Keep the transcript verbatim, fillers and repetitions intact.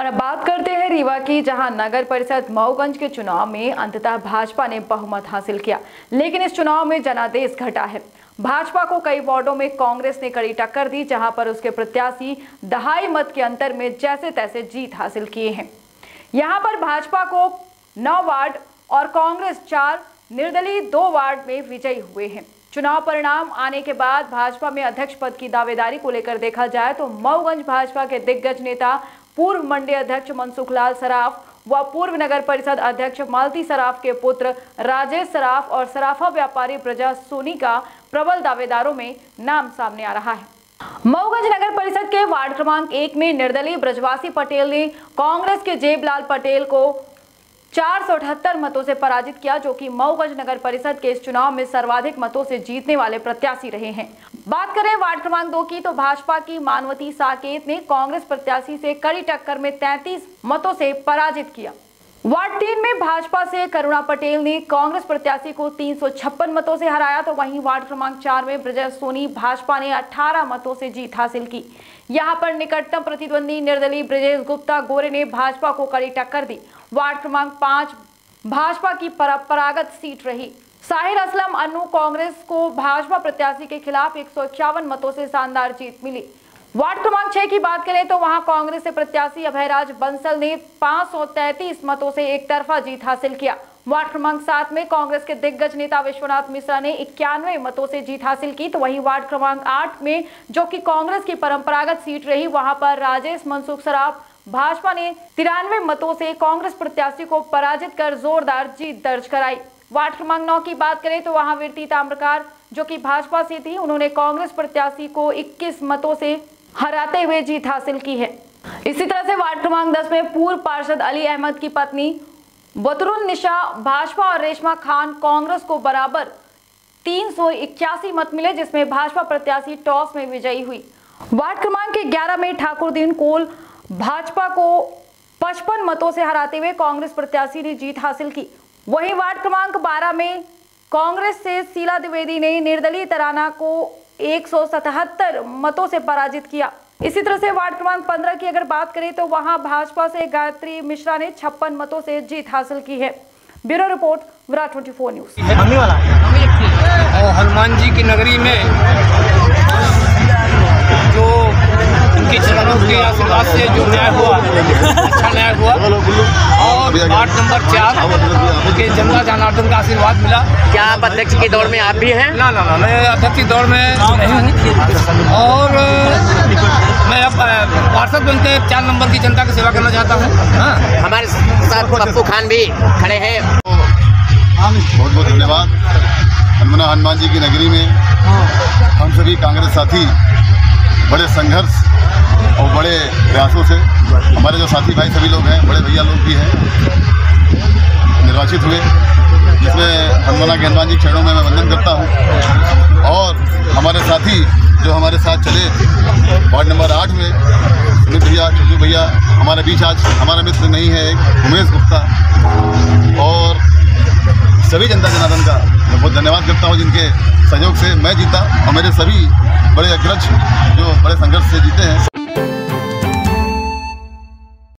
और अब बात करते हैं रीवा की, जहां नगर परिषद मऊगंज के चुनाव में अंततः भाजपा ने बहुमत हासिल किया, लेकिन इस चुनाव में जनादेश घटा है। भाजपा को कई वार्डों में कांग्रेस ने कड़ी टक्कर दी, जहां पर उसके प्रत्याशी दहाई मत के अंतर में जैसे तैसे जीत हासिल किए हैं। यहां पर भाजपा को नौ वार्ड और कांग्रेस चार, निर्दलीय दो वार्ड में विजयी हुए हैं। चुनाव परिणाम आने के बाद भाजपा में अध्यक्ष पद की दावेदारी को लेकर देखा जाए तो मऊगंज भाजपा के दिग्गज नेता पूर्व मंडल अध्यक्ष मनसुख लाल सराफ व पूर्व नगर परिषद अध्यक्ष मालती सराफ के पुत्र राजेश सराफ और सराफा व्यापारी प्रजा सोनी का प्रबल दावेदारों में नाम सामने आ रहा है। मऊगंज नगर परिषद के वार्ड क्रमांक एक में निर्दलीय ब्रजवासी पटेल ने कांग्रेस के जेबलाल पटेल को चार सौ अठहत्तर मतों से पराजित किया, जो कि मऊगंज नगर परिषद के इस चुनाव में सर्वाधिक मतों से जीतने वाले प्रत्याशी रहे हैं। बात करें वार्ड क्रमांक दो की तो भाजपा की मानवती साकेत ने कांग्रेस प्रत्याशी से कड़ी टक्कर में तैंतीस मतों से पराजित किया। वार्ड तीन में भाजपा से करुणा पटेल ने कांग्रेस प्रत्याशी को तीन सौ छप्पन मतों से हराया, तो वहीं वार्ड क्रमांक चार में ब्रजा सोनी भाजपा ने अठारह मतों से जीत हासिल की। यहां पर निकटतम प्रतिद्वंदी निर्दलीय ब्रजेश गुप्ता गोरे ने भाजपा को कड़ी टक्कर दी। वार्ड क्रमांक पांच भाजपा की परंपरागत सीट रही। साहिर असलम अन्नू कांग्रेस को भाजपा प्रत्याशी के खिलाफ एक सौ इक्यावन मतों से शानदार जीत मिली। वार्ड क्रमांक छह की बात करें तो वहां कांग्रेस से प्रत्याशी अभयराज बंसल ने पांच सौ तैंतीस मतों से एक तरफा जीत हासिल किया। वार्ड क्रमांक सात में कांग्रेस के दिग्गज नेता विश्वनाथ मिश्रा ने इक्यानवे मतों से जीत हासिल की, तो वहीं वार्ड क्रमांक आठ में, जो कि कांग्रेस की परंपरागत सीट रही, वहां पर राजेश मनसुख सराफ भाजपा ने तिरानवे मतों से कांग्रेस प्रत्याशी को पराजित कर जोरदार जीत दर्ज कराई। वार्ड क्रमांक नौ की बात करें तो वहां वीरती ताम्रकार, जो कि भाजपा से थी, उन्होंने कांग्रेस प्रत्याशी को इक्कीस मतों से हराते हुए जीत हासिल की है। इसी तरह से वार्ड क्रमांक दस में पूर्व पार्षद अली अहमद की पत्नी बतरुन निशा भाजपा और रेशमा खान कांग्रेस को बराबर तीन सौ इक्यासी मत मिले, जिसमें भाजपा प्रत्याशी टॉस में विजयी हुई। वार्ड क्रमांक ग्यारह में ठाकुरदीन कोल भाजपा को पचपन मतों से हराते हुए कांग्रेस प्रत्याशी ने जीत हासिल की। वहीं वार्ड क्रमांक बारह में कांग्रेस से शीला द्विवेदी ने निर्दलीय तराना को एक सौ सतहत्तर मतों से पराजित किया। इसी तरह से वार्ड क्रमांक पंद्रह की अगर बात करें तो वहां भाजपा से गायत्री मिश्रा ने छप्पन मतों से जीत हासिल की है। ब्यूरो रिपोर्ट, विराट चौबीस न्यूज। और हनुमान जी की नगरी में जो उनके चरणों के आशीर्वाद से जो न्याय हुआ, अच्छा न्याय हुआ। और वार्ड नंबर चार के जनता जनार्दन का आशीर्वाद मिला। क्या आप अध्यक्ष की दौड़ में आप भी हैं? ना ना ना मैं अध्यक्ष की दौड़ में नहीं हूँ, और मैं अब पार्षद बनकर चार नंबर की जनता की सेवा करना चाहता हूँ। हाँ, हमारे साथ पप्पू खान भी खड़े हैं। बहुत बहुत धन्यवाद। हनुमाना हनुमान जी की नगरी में हम सभी कांग्रेस साथी बड़े संघर्ष और बड़े प्रयासों से, हमारे जो साथी भाई सभी लोग हैं, बड़े भैया लोग भी हैं, निर्वाचित हुए, जिसमें हनुमाना के हनुमान जी के चरणों में मैं वंदन करता हूं। और हमारे साथी जो हमारे साथ चले वार्ड नंबर आठ में, सुमित भैया, चंदू भैया, हमारे बीच आज हमारा मित्र नहीं है, एक उमेश गुप्ता, और सभी जनता जनार्दन का मैं बहुत धन्यवाद करता हूं, जिनके सहयोग से मैं जीता और मेरे सभी बड़े अग्रज जो बड़े संघर्ष से जीते हैं।